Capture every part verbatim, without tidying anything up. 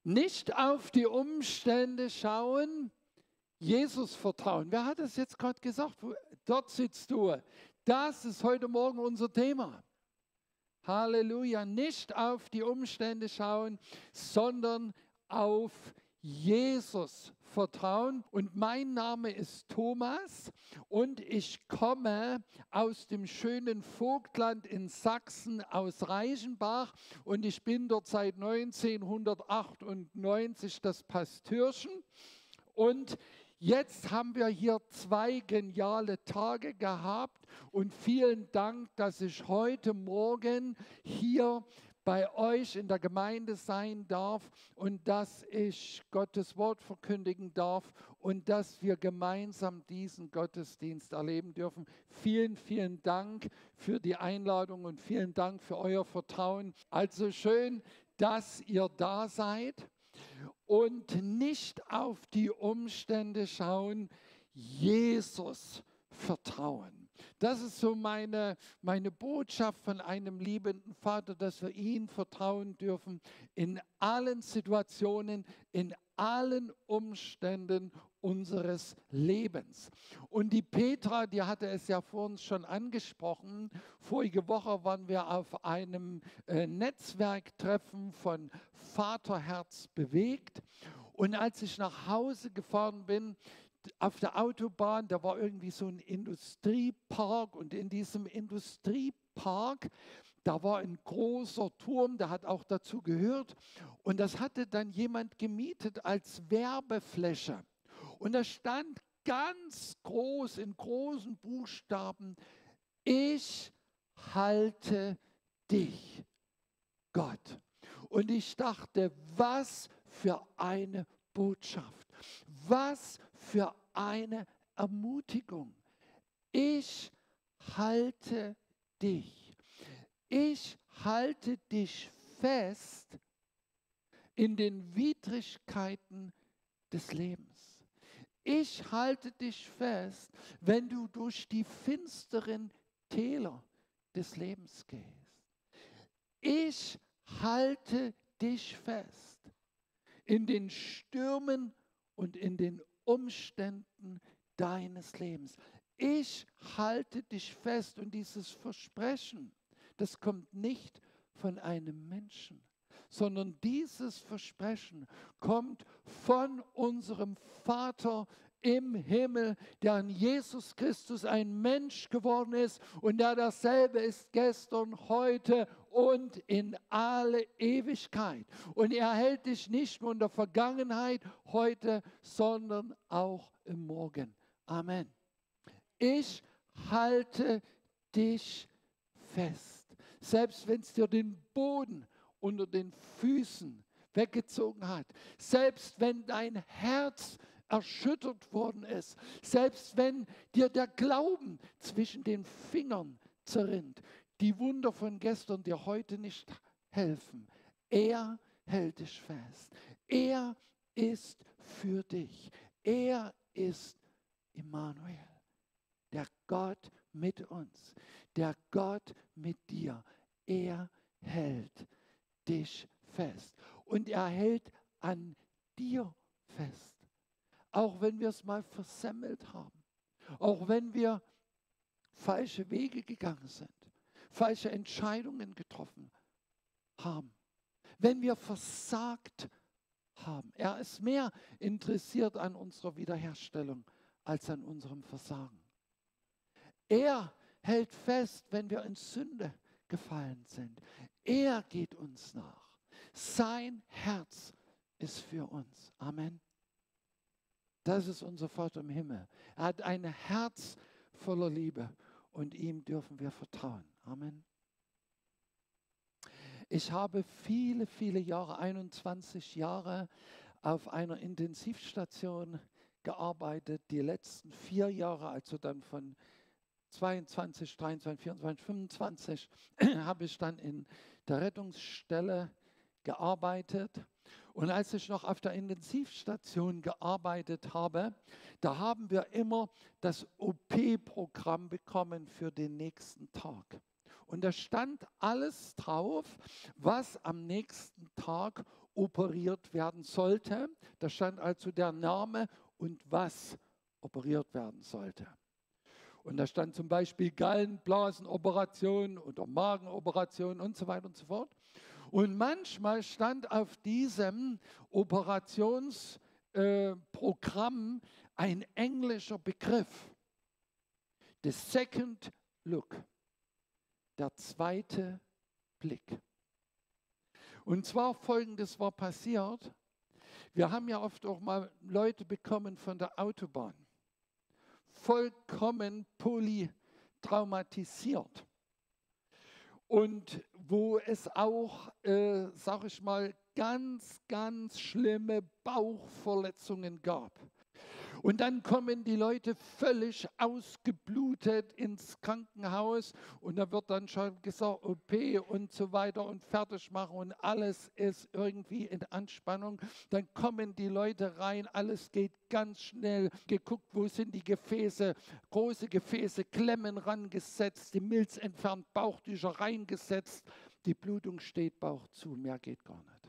Nicht auf die Umstände schauen, Jesus vertrauen. Wer hat das jetzt gerade gesagt? Dort sitzt du. Das ist heute Morgen unser Thema. Halleluja. Nicht auf die Umstände schauen, sondern auf Jesus vertrauen. Und mein Name ist Thomas und ich komme aus dem schönen Vogtland in Sachsen, aus Reichenbach. Und ich bin dort seit neunzehnhundertachtundneunzig das Pastürchen. Und jetzt haben wir hier zwei geniale Tage gehabt und vielen Dank, dass ich heute Morgen hier bei euch in der Gemeinde sein darf und dass ich Gottes Wort verkündigen darf und dass wir gemeinsam diesen Gottesdienst erleben dürfen. Vielen, vielen Dank für die Einladung und vielen Dank für euer Vertrauen. Also schön, dass ihr da seid. Und nicht auf die Umstände schauen, Jesus vertrauen. Das ist so meine, meine Botschaft von einem liebenden Vater, dass wir ihm vertrauen dürfen in allen Situationen, in allen Umständen unseres Lebens. Und die Petra, die hatte es ja vor uns schon angesprochen. Vorige Woche waren wir auf einem äh, Netzwerktreffen von Vaterherz bewegt. Und als ich nach Hause gefahren bin, auf der Autobahn, da war irgendwie so ein Industriepark und in diesem Industriepark, da war ein großer Turm, der hat auch dazu gehört und das hatte dann jemand gemietet als Werbefläche. Und da stand ganz groß in großen Buchstaben: Ich halte dich, Gott. Und ich dachte, was für eine Botschaft, was für eine Ermutigung. Ich halte dich. Ich halte dich fest in den Widrigkeiten des Lebens. Ich halte dich fest, wenn du durch die finsteren Täler des Lebens gehst. Ich halte dich fest in den Stürmen und in den Umständen deines Lebens. Ich halte dich fest und dieses Versprechen, das kommt nicht von einem Menschen, sondern dieses Versprechen kommt von unserem Vater im Himmel, der an Jesus Christus ein Mensch geworden ist und der dasselbe ist gestern, heute und in alle Ewigkeit. Und er hält dich nicht nur in der Vergangenheit, heute, sondern auch im Morgen. Amen. Ich halte dich fest, selbst wenn es dir den Boden unter den Füßen weggezogen hat, selbst wenn dein Herz erschüttert worden ist, selbst wenn dir der Glauben zwischen den Fingern zerrinnt, die Wunder von gestern dir heute nicht helfen. Er hält dich fest. Er ist für dich. Er ist Immanuel, der Gott mit uns, der Gott mit dir. Er hält dich fest und er hält an dir fest. Auch wenn wir es mal versemmelt haben, auch wenn wir falsche Wege gegangen sind, falsche Entscheidungen getroffen haben, wenn wir versagt haben. Er ist mehr interessiert an unserer Wiederherstellung als an unserem Versagen. Er hält fest, wenn wir in Sünde gefallen sind. Er geht uns nach. Sein Herz ist für uns. Amen. Das ist unser Vater im Himmel. Er hat ein Herz voller Liebe und ihm dürfen wir vertrauen. Amen. Ich habe viele, viele Jahre, einundzwanzig Jahre, auf einer Intensivstation gearbeitet. Die letzten vier Jahre, also dann von zweiundzwanzig, dreiundzwanzig, vierundzwanzig, fünfundzwanzig, habe ich dann in der Rettungsstelle gearbeitet. Und als ich noch auf der Intensivstation gearbeitet habe, da haben wir immer das O P-Programm bekommen für den nächsten Tag. Und da stand alles drauf, was am nächsten Tag operiert werden sollte. Da stand also der Name und was operiert werden sollte. Und da stand zum Beispiel Gallenblasenoperation oder Magenoperation und so weiter und so fort. Und manchmal stand auf diesem Operationsprogramm äh, ein englischer Begriff. The second look. Der zweite Blick. Und zwar Folgendes war passiert. Wir haben ja oft auch mal Leute bekommen von der Autobahn. Vollkommen polytraumatisiert. Und wo es auch, äh, sag ich mal, ganz, ganz schlimme Bauchverletzungen gab. Und dann kommen die Leute völlig ausgeblutet ins Krankenhaus und da wird dann schon gesagt, O P und so weiter und fertig machen und alles ist irgendwie in Anspannung. Dann kommen die Leute rein, alles geht ganz schnell. Geguckt, wo sind die Gefäße, große Gefäße, Klemmen rangesetzt, die Milz entfernt, Bauchtücher reingesetzt. Die Blutung steht, Bauch zu, mehr geht gar nicht.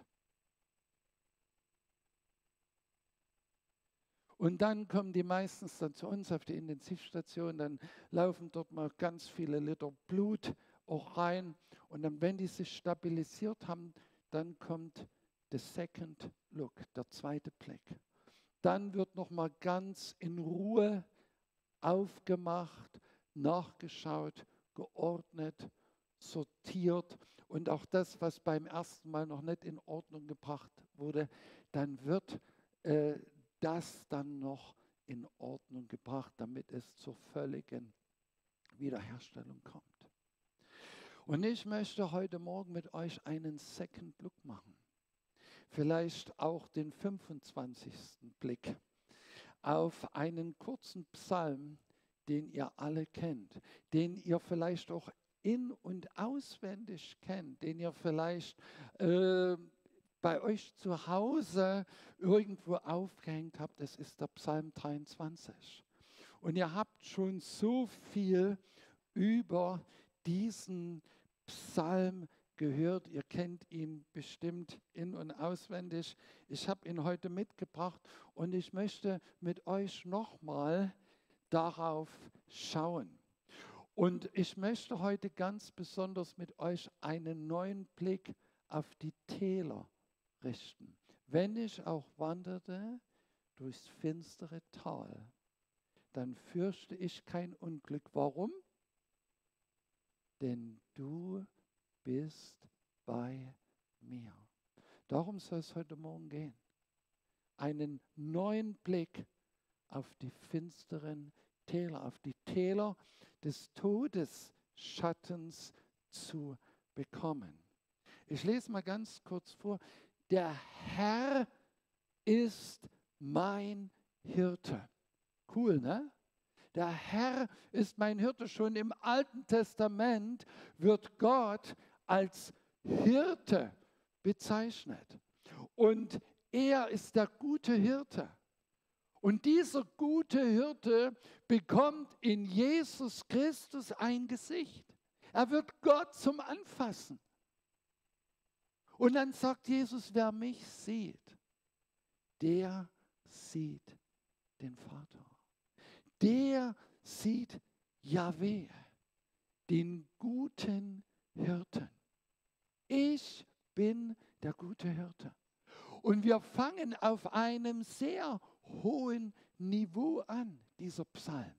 Und dann kommen die meistens dann zu uns auf die Intensivstation, dann laufen dort mal ganz viele Liter Blut auch rein. Und dann, wenn die sich stabilisiert haben, dann kommt the second look, der zweite Blick. Dann wird nochmal ganz in Ruhe aufgemacht, nachgeschaut, geordnet, sortiert. Und auch das, was beim ersten Mal noch nicht in Ordnung gebracht wurde, dann wird äh, das dann noch in Ordnung gebracht, damit es zur völligen Wiederherstellung kommt. Und ich möchte heute Morgen mit euch einen Second Look machen. Vielleicht auch den fünfundzwanzigsten Blick auf einen kurzen Psalm, den ihr alle kennt, den ihr vielleicht auch in- und auswendig kennt, den ihr vielleicht äh, bei euch zu Hause irgendwo aufgehängt habt. Das ist der Psalm dreiundzwanzig. Und ihr habt schon so viel über diesen Psalm gehört. Ihr kennt ihn bestimmt in- und auswendig. Ich habe ihn heute mitgebracht und ich möchte mit euch nochmal darauf schauen. Und ich möchte heute ganz besonders mit euch einen neuen Blick auf die Täler richten. Wenn ich auch wanderte durchs finstere Tal, dann fürchte ich kein Unglück. Warum? Denn du bist bei mir. Darum soll es heute Morgen gehen. Einen neuen Blick auf die finsteren Täler, auf die Täler des Todesschattens zu bekommen. Ich lese mal ganz kurz vor. Der Herr ist mein Hirte. Cool, ne? Der Herr ist mein Hirte. Schon im Alten Testament wird Gott als Hirte bezeichnet. Und er ist der gute Hirte. Und dieser gute Hirte bekommt in Jesus Christus ein Gesicht. Er wird Gott zum Anfassen. Und dann sagt Jesus, wer mich sieht, der sieht den Vater. Der sieht Jahwe, den guten Hirten. Ich bin der gute Hirte. Und wir fangen auf einem sehr hohen Niveau an, dieser Psalm.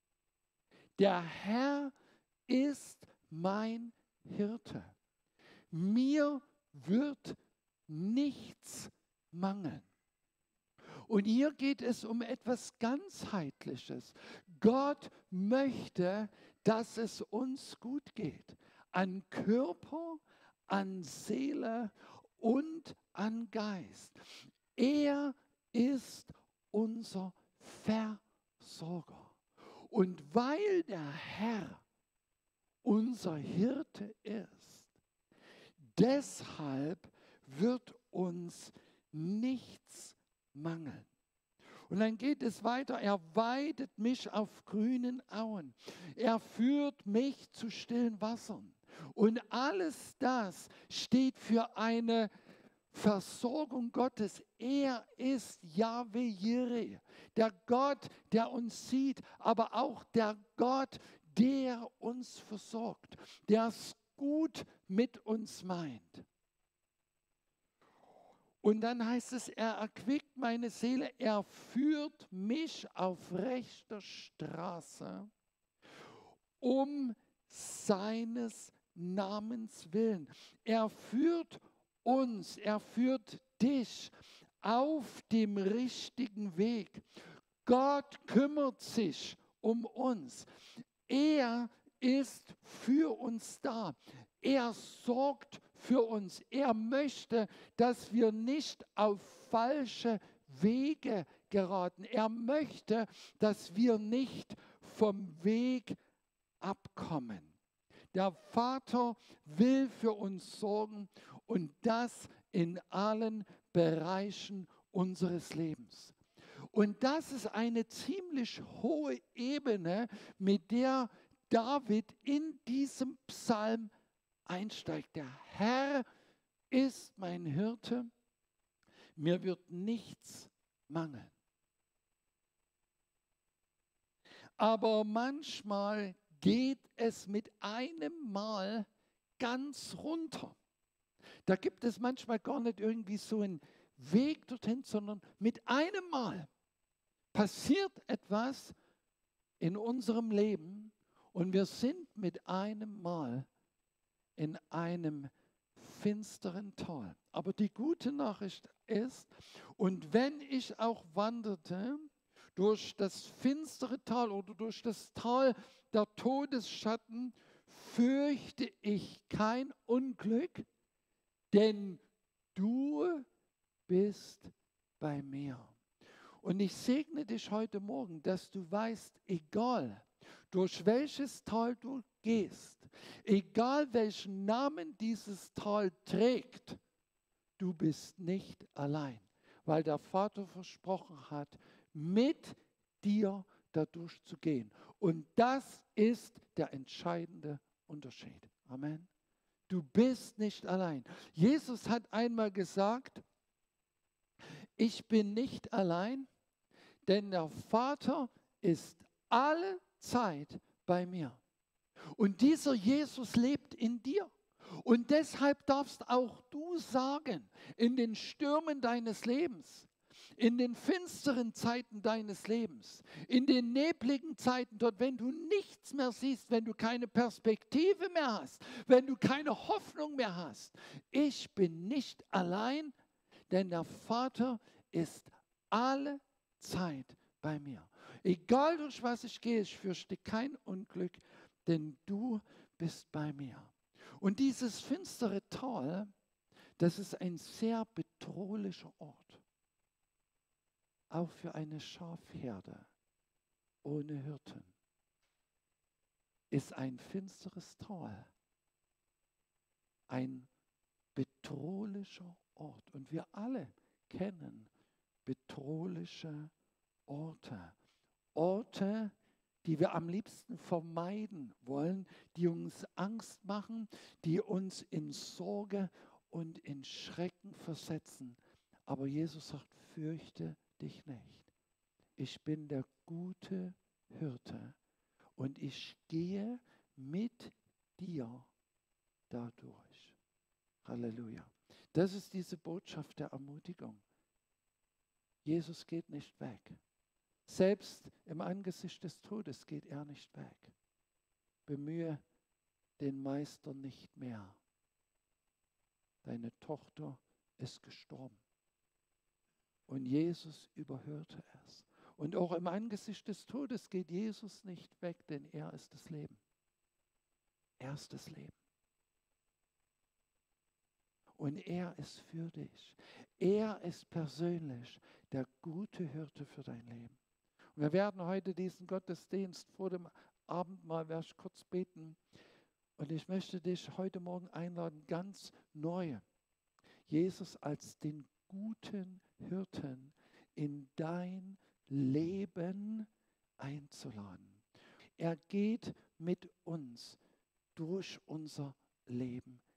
Der Herr ist mein Hirte. Mir wird nichts mangeln. Und hier geht es um etwas Ganzheitliches. Gott möchte, dass es uns gut geht. An Körper, an Seele und an Geist. Er ist unser Versorger. Und weil der Herr unser Hirte ist, deshalb wird uns nichts mangeln. Und dann geht es weiter. Er weidet mich auf grünen Auen. Er führt mich zu stillen Wassern. Und alles das steht für eine Versorgung Gottes. Er ist Jahwe Jireh, der Gott, der uns sieht, aber auch der Gott, der uns versorgt, der es gut mit uns meint. Und dann heißt es, er erquickt meine Seele, er führt mich auf rechter Straße, um seines Namens willen. Er führt uns, er führt dich auf dem richtigen Weg. Gott kümmert sich um uns. Er ist für uns da. Er sorgt für uns. Er möchte, dass wir nicht auf falsche Wege geraten. Er möchte, dass wir nicht vom Weg abkommen. Der Vater will für uns sorgen und das in allen Bereichen unseres Lebens. Und das ist eine ziemlich hohe Ebene, mit der David in diesem Psalm einsteigt. Der Herr ist mein Hirte, mir wird nichts mangeln. Aber manchmal geht es mit einem Mal ganz runter. Da gibt es manchmal gar nicht irgendwie so einen Weg dorthin, sondern mit einem Mal passiert etwas in unserem Leben und wir sind mit einem Mal in einem finsteren Tal. Aber die gute Nachricht ist, und wenn ich auch wanderte durch das finstere Tal oder durch das Tal der Todesschatten, fürchte ich kein Unglück, denn du bist bei mir. Und ich segne dich heute Morgen, dass du weißt, egal durch welches Tal du gehst, egal welchen Namen dieses Tal trägt, du bist nicht allein, weil der Vater versprochen hat, mit dir dadurch zu gehen. Und das ist der entscheidende Unterschied. Amen. Du bist nicht allein. Jesus hat einmal gesagt, ich bin nicht allein, denn der Vater ist alle Zeit bei mir. Und dieser Jesus lebt in dir. Und deshalb darfst auch du sagen, in den Stürmen deines Lebens, in den finsteren Zeiten deines Lebens, in den nebligen Zeiten, dort, wenn du nichts mehr siehst, wenn du keine Perspektive mehr hast, wenn du keine Hoffnung mehr hast, ich bin nicht allein, denn der Vater ist alle Zeit bei mir. Egal durch was ich gehe, ich fürchte kein Unglück, denn du bist bei mir. Und dieses finstere Tal, das ist ein sehr bedrohlicher Ort. Auch für eine Schafherde ohne Hirten ist ein finsteres Tal ein bedrohlicher Ort. Und wir alle kennen bedrohliche Orte. Orte, die wir am liebsten vermeiden wollen, die uns Angst machen, die uns in Sorge und in Schrecken versetzen. Aber Jesus sagt, fürchte dich nicht. Ich bin der gute Hirte und ich gehe mit dir dadurch. Halleluja. Das ist diese Botschaft der Ermutigung. Jesus geht nicht weg. Selbst im Angesicht des Todes geht er nicht weg. Bemühe den Meister nicht mehr. Deine Tochter ist gestorben. Und Jesus überhörte es. Und auch im Angesicht des Todes geht Jesus nicht weg, denn er ist das Leben. Er ist das Leben. Und er ist für dich. Er ist persönlich der gute Hirte für dein Leben. Und wir werden heute diesen Gottesdienst vor dem Abendmahl, werde ich kurz beten. Und ich möchte dich heute Morgen einladen, ganz neu Jesus als den guten Hirten in dein Leben einzuladen. Er geht mit uns durch unser Leben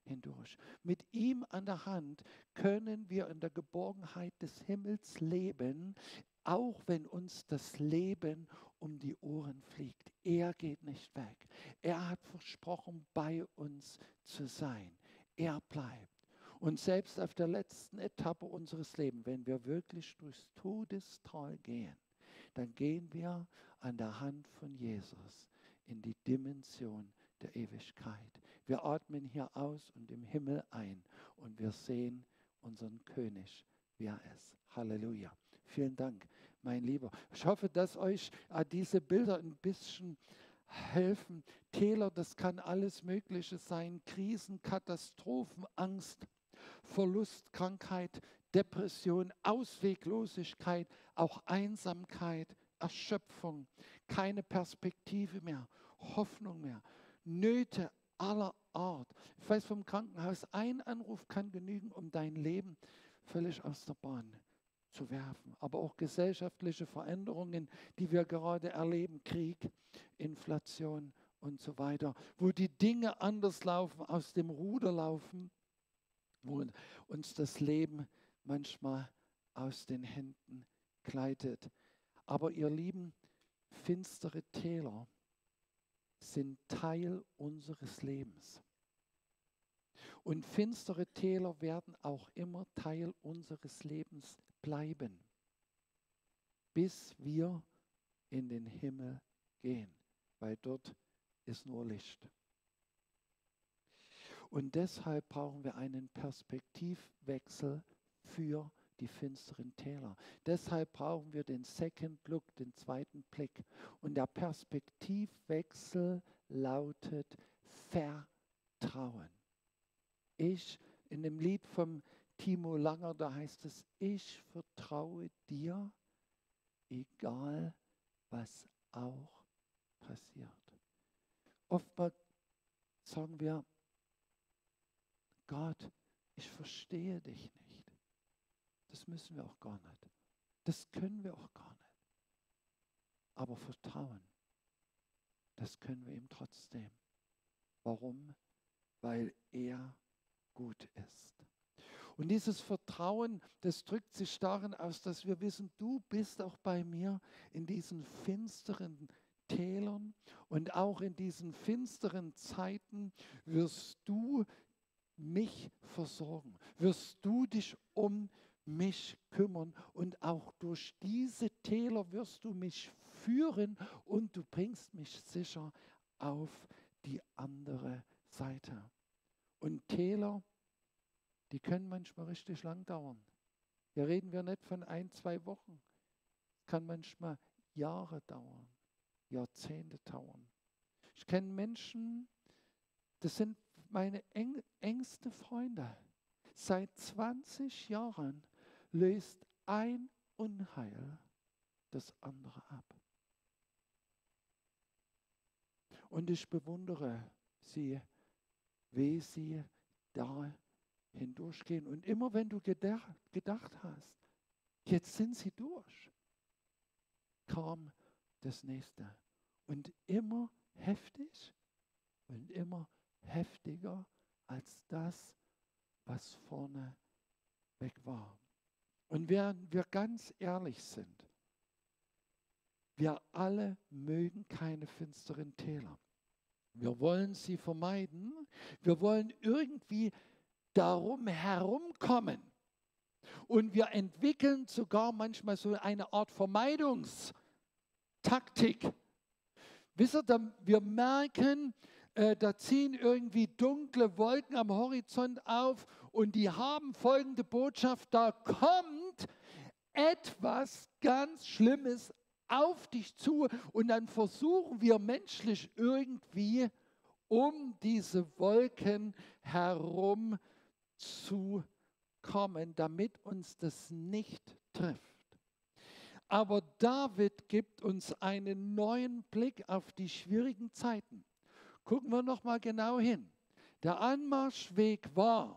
hindurch. Mit ihm an der Hand können wir in der Geborgenheit des Himmels leben, auch wenn uns das Leben um die Ohren fliegt. Er geht nicht weg. Er hat versprochen, bei uns zu sein. Er bleibt. Und selbst auf der letzten Etappe unseres Lebens, wenn wir wirklich durchs Todestal gehen, dann gehen wir an der Hand von Jesus in die Dimension der Ewigkeit. Wir atmen hier aus und im Himmel ein und wir sehen unseren König, wie er ist. Halleluja. Vielen Dank, mein Lieber. Ich hoffe, dass euch äh, diese Bilder ein bisschen helfen. Täler, das kann alles Mögliche sein. Krisen, Katastrophen, Angst, Verlust, Krankheit, Depression, Ausweglosigkeit, auch Einsamkeit, Erschöpfung, keine Perspektive mehr, Hoffnung mehr, Nöte aller Art. Ich weiß vom Krankenhaus, ein Anruf kann genügen, um dein Leben völlig aus der Bahn zu werfen. Aber auch gesellschaftliche Veränderungen, die wir gerade erleben, Krieg, Inflation und so weiter, wo die Dinge anders laufen, aus dem Ruder laufen, wo uns das Leben manchmal aus den Händen gleitet. Aber ihr Lieben, finstere Täler sind Teil unseres Lebens. Und finstere Täler werden auch immer Teil unseres Lebens bleiben, bis wir in den Himmel gehen, weil dort ist nur Licht. Und deshalb brauchen wir einen Perspektivwechsel für die finsteren Täler. Deshalb brauchen wir den Second Look, den zweiten Blick. Und der Perspektivwechsel lautet Vertrauen. Ich, in dem Lied vom Timo Langer, da heißt es, ich vertraue dir, egal was auch passiert. Oftmals sagen wir, Gott, ich verstehe dich nicht. Das müssen wir auch gar nicht. Das können wir auch gar nicht. Aber vertrauen, das können wir ihm trotzdem. Warum? Weil er gut ist. Und dieses Vertrauen, das drückt sich darin aus, dass wir wissen, du bist auch bei mir in diesen finsteren Tälern und auch in diesen finsteren Zeiten wirst du mich versorgen, wirst du dich um mich kümmern und auch durch diese Täler wirst du mich führen und du bringst mich sicher auf die andere Seite. Und Täler, die können manchmal richtig lang dauern. Hier reden wir nicht von ein, zwei Wochen. Es kann manchmal Jahre dauern, Jahrzehnte dauern. Ich kenne Menschen, das sind meine eng, engste Freunde. Seit zwanzig Jahren löst ein Unheil das andere ab. Und ich bewundere sie, wie sie da hindurchgehen. Und immer wenn du gedacht, gedacht hast, jetzt sind sie durch, kam das Nächste. Und immer heftig und immer heftiger als das, was vorne weg war. Und wenn wir ganz ehrlich sind, wir alle mögen keine finsteren Täler. Wir wollen sie vermeiden. Wir wollen irgendwie darum herumkommen. Und wir entwickeln sogar manchmal so eine Art Vermeidungstaktik. Wisst ihr, wir merken, äh, da ziehen irgendwie dunkle Wolken am Horizont auf und die haben folgende Botschaft, da kommt etwas ganz Schlimmes auf dich zu und dann versuchen wir menschlich irgendwie um diese Wolken herum zu kommen, damit uns das nicht trifft. Aber David gibt uns einen neuen Blick auf die schwierigen Zeiten. Gucken wir noch mal genau hin. Der Anmarschweg war: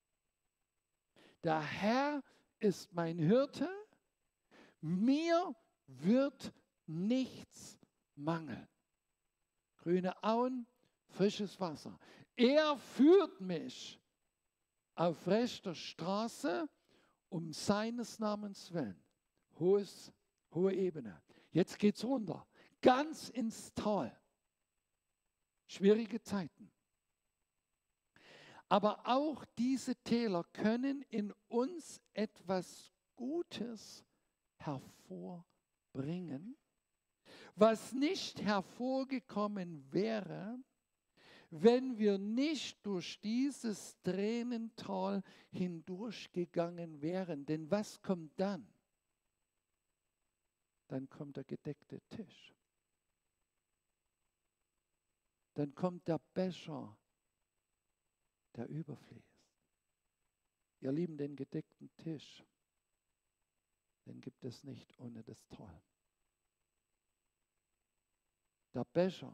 Der Herr ist mein Hirte, mir wird nichts mangeln. Grüne Auen, frisches Wasser. er führt mich auf rechter Straße um seines Namens willen. Hohes, hohe Ebene. Jetzt geht's runter, ganz ins Tal. Schwierige Zeiten. Aber auch diese Täler können in uns etwas Gutes hervorbringen, was nicht hervorgekommen wäre, wenn wir nicht durch dieses Tränental hindurchgegangen wären. Denn was kommt dann? Dann kommt der gedeckte Tisch. Dann kommt der Becher, der überfließt. Ihr Lieben, den gedeckten Tisch, den gibt es nicht ohne das Tal. Der Becher,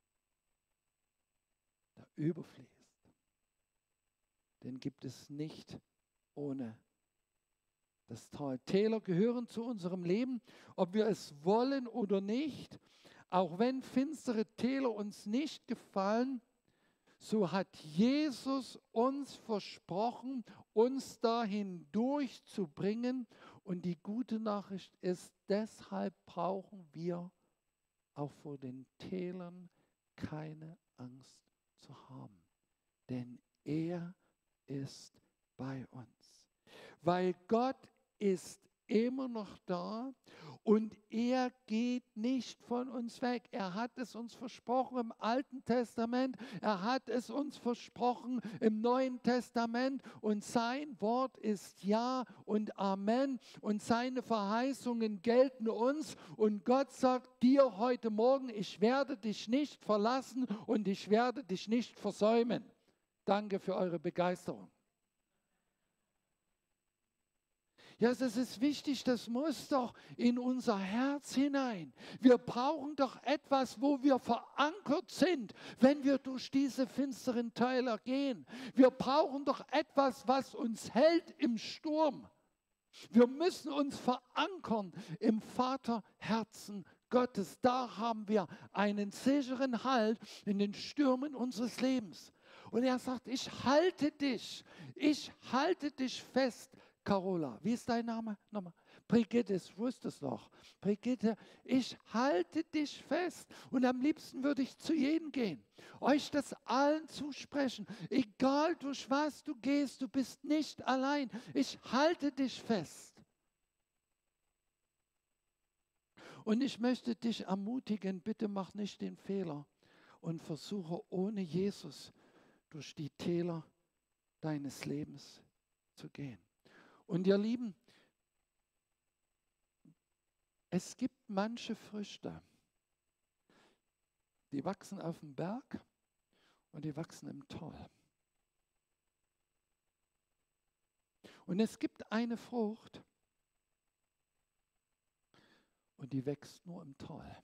der überfließt, den gibt es nicht ohne das Tal. Täler gehören zu unserem Leben, ob wir es wollen oder nicht. Auch wenn finstere Täler uns nicht gefallen, so hat Jesus uns versprochen, uns dahin durchzubringen. Und die gute Nachricht ist, deshalb brauchen wir auch vor den Tälern keine Angst zu haben. Denn er ist bei uns. Weil Gott ist immer noch da und er geht nicht von uns weg. Er hat es uns versprochen im Alten Testament, er hat es uns versprochen im Neuen Testament und sein Wort ist Ja und Amen und seine Verheißungen gelten uns und Gott sagt dir heute Morgen, ich werde dich nicht verlassen und ich werde dich nicht versäumen. Danke für eure Begeisterung. Ja, das ist wichtig, das muss doch in unser Herz hinein. Wir brauchen doch etwas, wo wir verankert sind, wenn wir durch diese finsteren Täler gehen. Wir brauchen doch etwas, was uns hält im Sturm. Wir müssen uns verankern im Vaterherzen Gottes. Da haben wir einen sicheren Halt in den Stürmen unseres Lebens. Und er sagt, ich halte dich, ich halte dich fest. Carola, wie ist dein Name? Nochmal. Brigitte, ich wusste es noch. Brigitte, ich halte dich fest. Und am liebsten würde ich zu jedem gehen, euch das allen zusprechen. Egal durch was du gehst, du bist nicht allein. Ich halte dich fest. Und ich möchte dich ermutigen, bitte mach nicht den Fehler und versuche ohne Jesus durch die Täler deines Lebens zu gehen. Und ihr Lieben, es gibt manche Früchte, die wachsen auf dem Berg und die wachsen im Tal. Und es gibt eine Frucht und die wächst nur im Tal.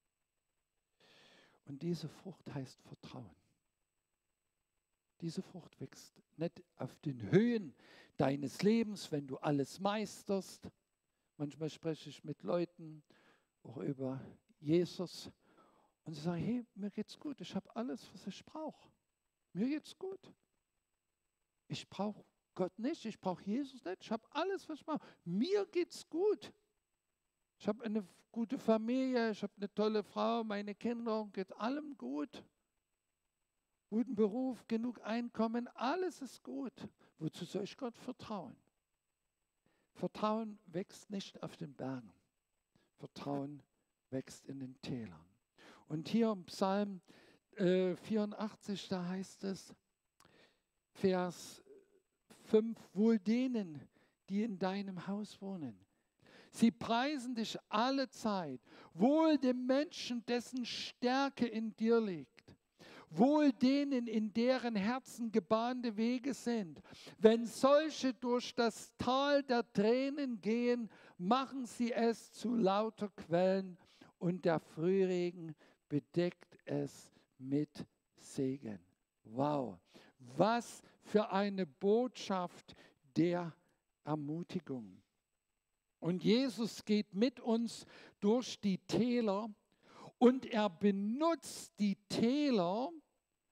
Und diese Frucht heißt Vertrauen. Diese Frucht wächst nicht auf den Höhen deines Lebens, wenn du alles meisterst. Manchmal spreche ich mit Leuten auch über Jesus und sie sagen, hey, mir geht's gut, ich habe alles, was ich brauche. Mir geht's gut. Ich brauche Gott nicht, ich brauche Jesus nicht, ich habe alles, was ich brauche. Mir geht's gut. Ich habe eine gute Familie, ich habe eine tolle Frau, meine Kinder, geht allem gut. Guten Beruf, genug Einkommen, alles ist gut. Wozu soll ich Gott vertrauen? Vertrauen wächst nicht auf den Bergen. Vertrauen wächst in den Tälern. Und hier im Psalm äh, vierundachtzig, da heißt es, Vers fünf, wohl denen, die in deinem Haus wohnen. Sie preisen dich alle Zeit, wohl dem Menschen, dessen Stärke in dir liegt. Wohl denen, in deren Herzen gebahnte Wege sind. Wenn solche durch das Tal der Tränen gehen, machen sie es zu lauter Quellen und der Frühregen bedeckt es mit Segen. Wow, was für eine Botschaft der Ermutigung. Und Jesus geht mit uns durch die Täler und er benutzt die Täler,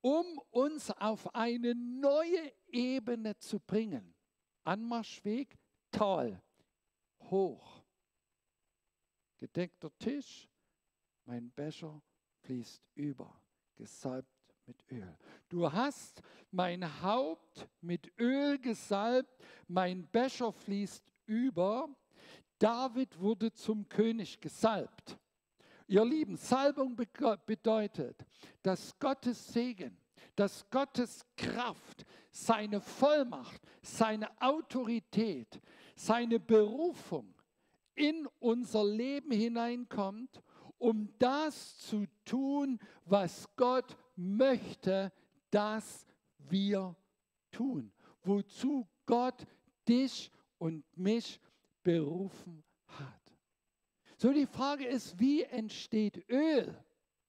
um uns auf eine neue Ebene zu bringen. Anmarschweg, Tal, hoch. Gedeckter Tisch, mein Becher fließt über, gesalbt mit Öl. Du hast mein Haupt mit Öl gesalbt, mein Becher fließt über. David wurde zum König gesalbt. Ihr Lieben, Salbung bedeutet, dass Gottes Segen, dass Gottes Kraft, seine Vollmacht, seine Autorität, seine Berufung in unser Leben hineinkommt, um das zu tun, was Gott möchte, dass wir tun. Wozu Gott dich und mich berufen hat. So, die Frage ist, wie entsteht Öl?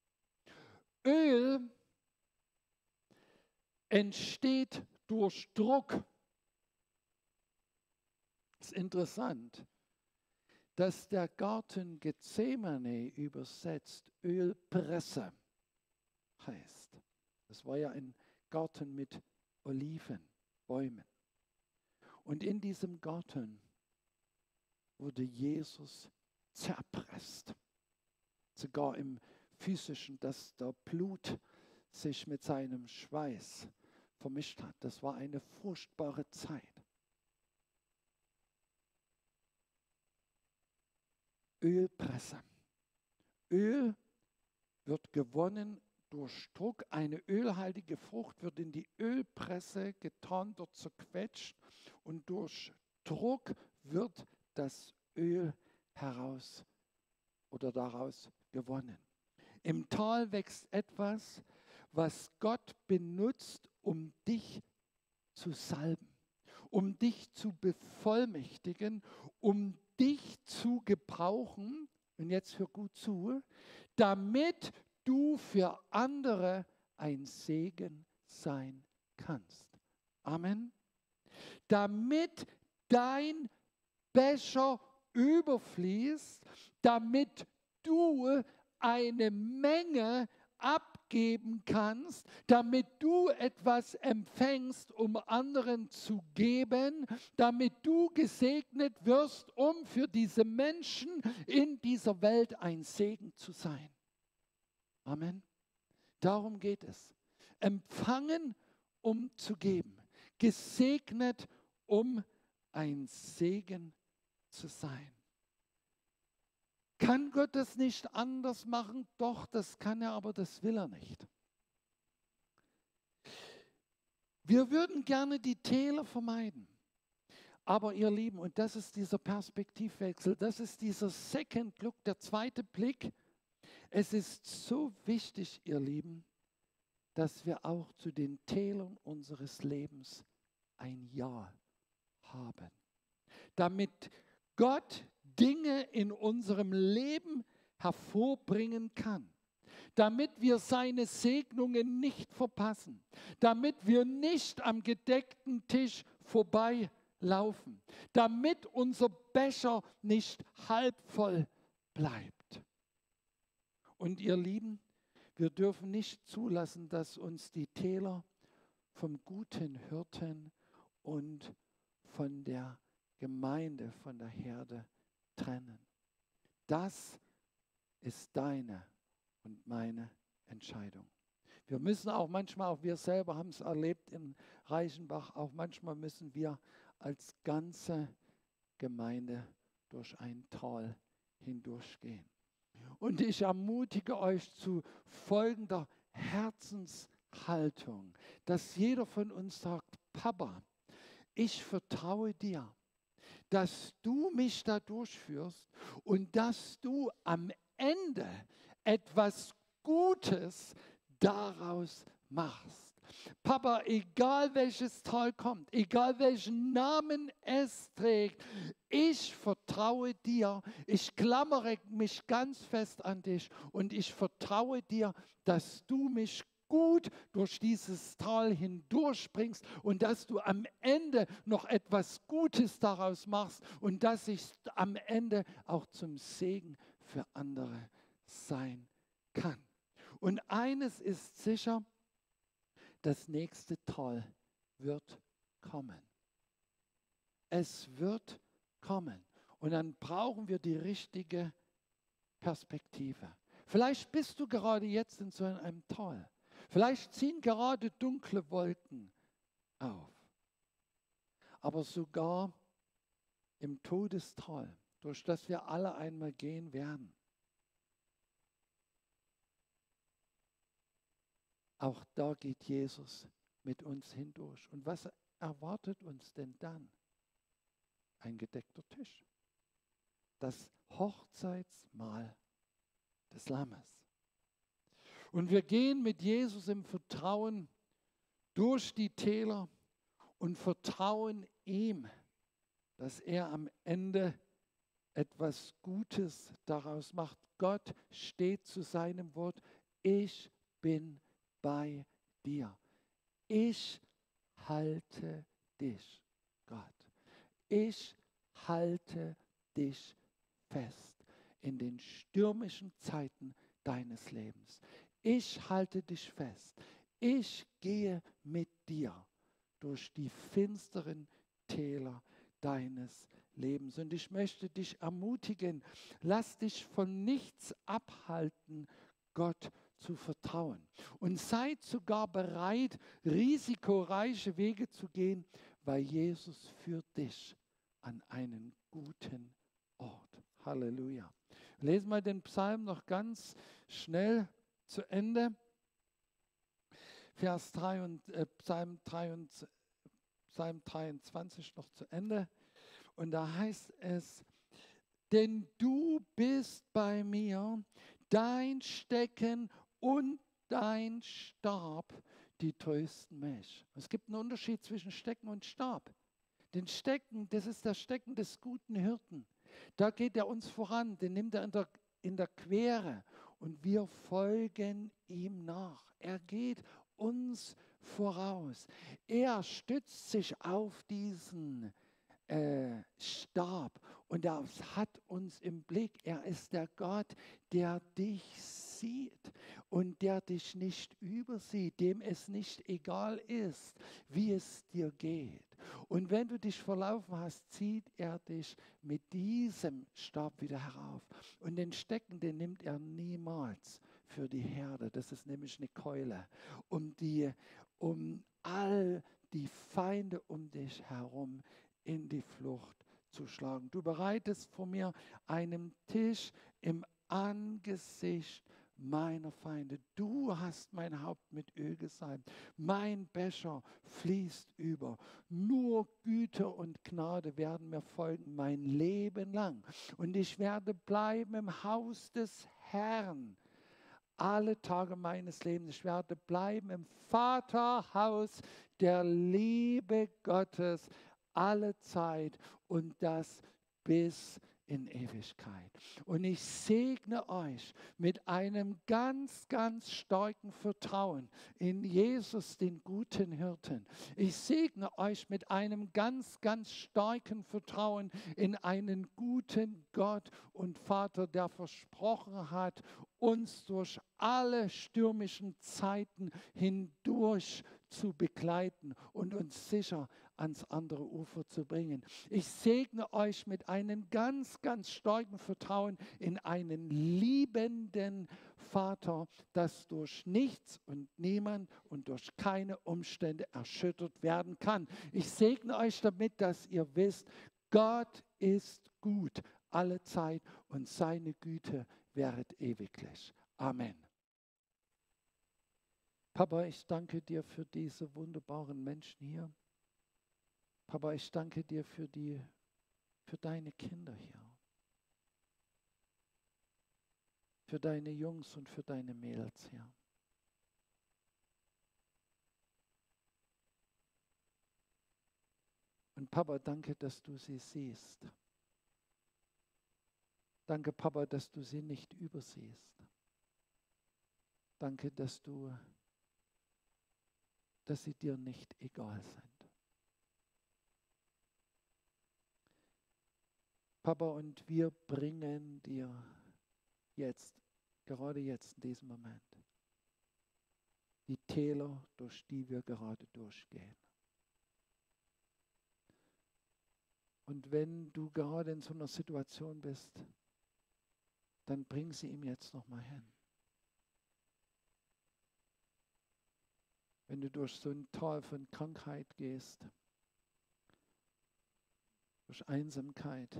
Öl entsteht durch Druck. Es ist interessant, dass der Garten Gethsemane übersetzt Ölpresse heißt. Das war ja ein Garten mit Olivenbäumen. Und in diesem Garten wurde Jesus zerpresst. Sogar im Physischen, dass der Blut sich mit seinem Schweiß vermischt hat. Das war eine furchtbare Zeit. Ölpresse. Öl wird gewonnen durch Druck. Eine ölhaltige Frucht wird in die Ölpresse getan, dort zerquetscht und durch Druck wird das Öl heraus oder daraus gewonnen. Im Tal wächst etwas, was Gott benutzt, um dich zu salben, um dich zu bevollmächtigen, um dich zu gebrauchen, und jetzt hör gut zu, damit du für andere ein Segen sein kannst. Amen. Damit dein Becher überfließt, damit du eine Menge abgeben kannst, damit du etwas empfängst, um anderen zu geben, damit du gesegnet wirst, um für diese Menschen in dieser Welt ein Segen zu sein. Amen. Darum geht es. Empfangen, um zu geben. Gesegnet, um ein Segen zu sein. Kann Gott das nicht anders machen? Doch, das kann er, aber das will er nicht. Wir würden gerne die Täler vermeiden. Aber ihr Lieben, und das ist dieser Perspektivwechsel, das ist dieser Second Look, der zweite Blick. Es ist so wichtig, ihr Lieben, dass wir auch zu den Tälern unseres Lebens ein Ja haben. Damit Gott Dinge in unserem Leben hervorbringen kann. Damit wir seine Segnungen nicht verpassen. Damit wir nicht am gedeckten Tisch vorbeilaufen. Damit unser Becher nicht halb voll bleibt. Und ihr Lieben, wir dürfen nicht zulassen, dass uns die Täler vom guten Hirten und von der Gemeinde, von der Herde trennen. Das ist deine und meine Entscheidung. Wir müssen auch manchmal, auch wir selber haben es erlebt in Reichenbach, auch manchmal müssen wir als ganze Gemeinde durch ein Tal hindurchgehen. Und ich ermutige euch zu folgender Herzenshaltung, dass jeder von uns sagt, Papa, ich vertraue dir, dass du mich da durchführst und dass du am Ende etwas Gutes daraus machst. Papa, egal welches Tal kommt, egal welchen Namen es trägt, ich vertraue dir, ich klammere mich ganz fest an dich und ich vertraue dir, dass du mich gut durch dieses Tal hindurchbringst und dass du am Ende noch etwas Gutes daraus machst und dass ich am Ende auch zum Segen für andere sein kann. Und eines ist sicher, das nächste Tal wird kommen. Es wird kommen. Und dann brauchen wir die richtige Perspektive. Vielleicht bist du gerade jetzt in so einem Tal. Vielleicht ziehen gerade dunkle Wolken auf. Aber sogar im Todestal, durch das wir alle einmal gehen werden, auch da geht Jesus mit uns hindurch. Und was erwartet uns denn dann? Ein gedeckter Tisch. Das Hochzeitsmahl des Lammes. Und wir gehen mit Jesus im Vertrauen durch die Täler und vertrauen ihm, dass er am Ende etwas Gutes daraus macht. Gott steht zu seinem Wort. Ich bin bei dir. Ich halte dich, Gott. Ich halte dich fest in den stürmischen Zeiten deines Lebens. Ich halte dich fest. Ich gehe mit dir durch die finsteren Täler deines Lebens. Und ich möchte dich ermutigen, lass dich von nichts abhalten, Gott zu vertrauen. Und seid sogar bereit, risikoreiche Wege zu gehen, weil Jesus führt dich an einen guten Ort. Halleluja. Lesen wir den Psalm noch ganz schnell zu Ende. Vers drei und, äh, Psalm, drei und, Psalm dreiundzwanzig noch zu Ende. Und da heißt es, denn du bist bei mir, dein Stecken und dein Stab, die trösten mich. Es gibt einen Unterschied zwischen Stecken und Stab. Den Stecken, das ist das Stecken des guten Hirten. Da geht er uns voran, den nimmt er in der, in der Quere und wir folgen ihm nach. Er geht uns voraus. Er stützt sich auf diesen äh, Stab und er hat uns im Blick. Er ist der Gott, der dich sieht und der dich nicht übersieht, dem es nicht egal ist, wie es dir geht. Und wenn du dich verlaufen hast, zieht er dich mit diesem Stab wieder herauf. Und den Stecken, den nimmt er niemals für die Herde. Das ist nämlich eine Keule, um, die, um all die Feinde um dich herum in die Flucht zu schlagen. Du bereitest vor mir einen Tisch im Angesicht meiner Feinde. Du hast mein Haupt mit Öl gesalbt. Mein Becher fließt über. Nur Güte und Gnade werden mir folgen mein Leben lang. Und ich werde bleiben im Haus des Herrn alle Tage meines Lebens. Ich werde bleiben im Vaterhaus der Liebe Gottes alle Zeit und das bis in Ewigkeit. Und ich segne euch mit einem ganz, ganz starken Vertrauen in Jesus, den guten Hirten. Ich segne euch mit einem ganz, ganz starken Vertrauen in einen guten Gott und Vater, der versprochen hat, uns durch alle stürmischen Zeiten hindurch zu begleiten und uns sicher ans andere Ufer zu bringen. Ich segne euch mit einem ganz, ganz starken Vertrauen in einen liebenden Vater, das durch nichts und niemand und durch keine Umstände erschüttert werden kann. Ich segne euch damit, dass ihr wisst, Gott ist gut alle Zeit und seine Güte währet ewiglich. Amen. Papa, ich danke dir für diese wunderbaren Menschen hier. Papa, ich danke dir für die, für deine Kinder hier. Für deine Jungs und für deine Mädels hier. Und Papa, danke, dass du sie siehst. Danke, Papa, dass du sie nicht übersiehst. Danke, dass du, dass sie dir nicht egal sind. Papa, und wir bringen dir jetzt, gerade jetzt in diesem Moment, die Täler, durch die wir gerade durchgehen. Und wenn du gerade in so einer Situation bist, dann bring sie ihm jetzt nochmal hin. Wenn du durch so ein Tal von Krankheit gehst, durch Einsamkeit,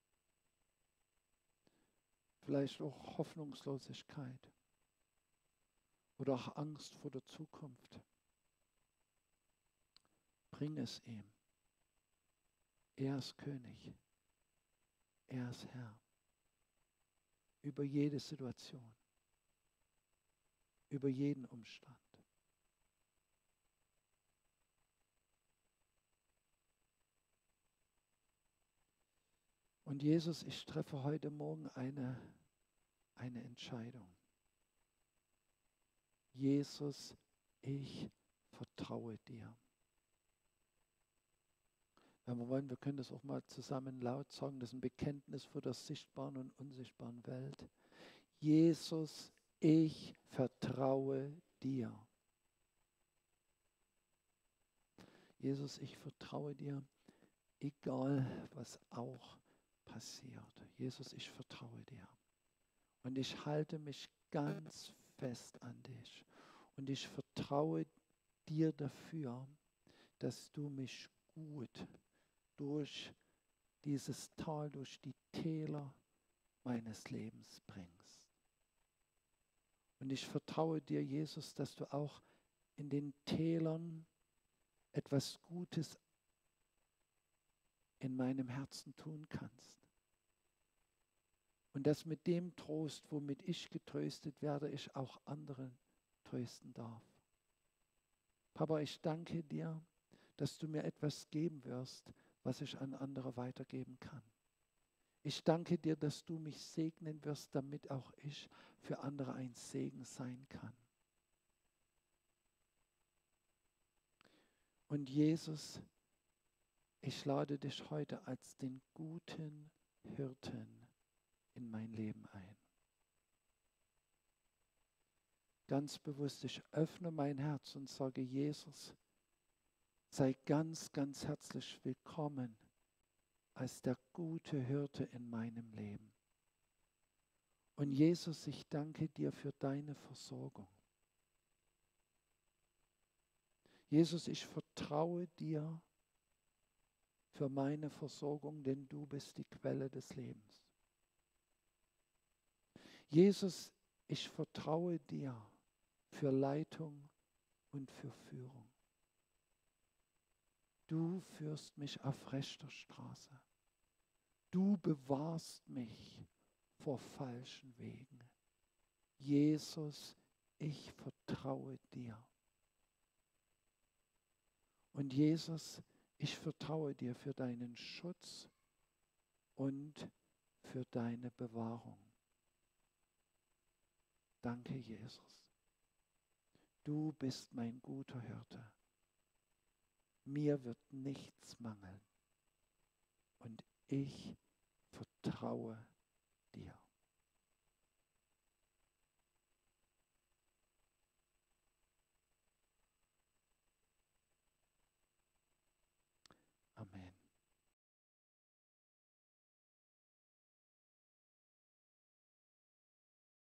vielleicht auch Hoffnungslosigkeit oder auch Angst vor der Zukunft, bring es ihm. Er ist König. Er ist Herr. Über jede Situation. Über jeden Umstand. Und Jesus, ich treffe heute Morgen eine, eine Entscheidung. Jesus, ich vertraue dir. Wenn wir wollen, wir können das auch mal zusammen laut sagen, das ist ein Bekenntnis vor der sichtbaren und unsichtbaren Welt. Jesus, ich vertraue dir. Jesus, ich vertraue dir, egal was auch passiert. Jesus, ich vertraue dir. Und ich halte mich ganz fest an dich. Und ich vertraue dir dafür, dass du mich gut durch dieses Tal, durch die Täler meines Lebens bringst. Und ich vertraue dir, Jesus, dass du auch in den Tälern etwas Gutes in meinem Herzen tun kannst. Und dass mit dem Trost, womit ich getröstet werde, ich auch anderen trösten darf. Papa, ich danke dir, dass du mir etwas geben wirst, was ich an andere weitergeben kann. Ich danke dir, dass du mich segnen wirst, damit auch ich für andere ein Segen sein kann. Und Jesus, ich lade dich heute als den guten Hirten in mein Leben ein. Ganz bewusst, ich öffne mein Herz und sage, Jesus, sei ganz, ganz herzlich willkommen als der gute Hirte in meinem Leben. Und Jesus, ich danke dir für deine Versorgung. Jesus, ich vertraue dir für meine Versorgung, denn du bist die Quelle des Lebens. Jesus, ich vertraue dir für Leitung und für Führung. Du führst mich auf rechter Straße. Du bewahrst mich vor falschen Wegen. Jesus, ich vertraue dir. Und Jesus, ich vertraue dir für deinen Schutz und für deine Bewahrung. Danke, Jesus. Du bist mein guter Hirte. Mir wird nichts mangeln. Und ich vertraue dir.